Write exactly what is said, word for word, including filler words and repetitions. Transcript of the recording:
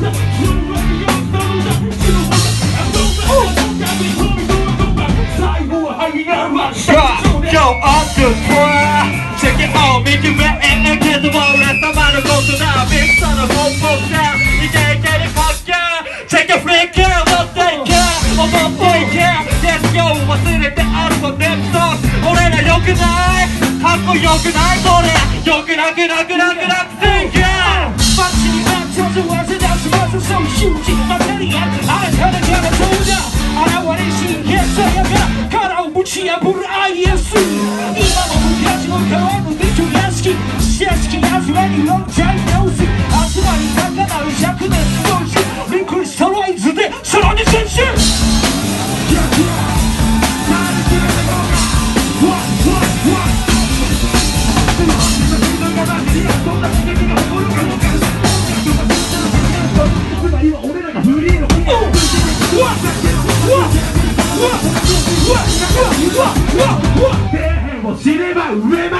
Go up to four, check it out, make it back and then get the ball. Let somebody go to the big son of a boat down. You can't get it fucked up. Take a flick care, don't take care, or don't take care. Let's go, what's in it? The out of them songs. Oh, then I yoke and I, Kako yoke and I, so then yoke and I, get up, get up, get up, think yeah. But she got to the words and that's what's so huge. But then again, I heard it never told her. I want to see here, so you got cut out, but she put I S. 今も昔の川の美女屋敷知識集めにロンチャイ直す集まり高なる尺で少しリンクストロイズでさらに選手今俺らがフリーの知れば上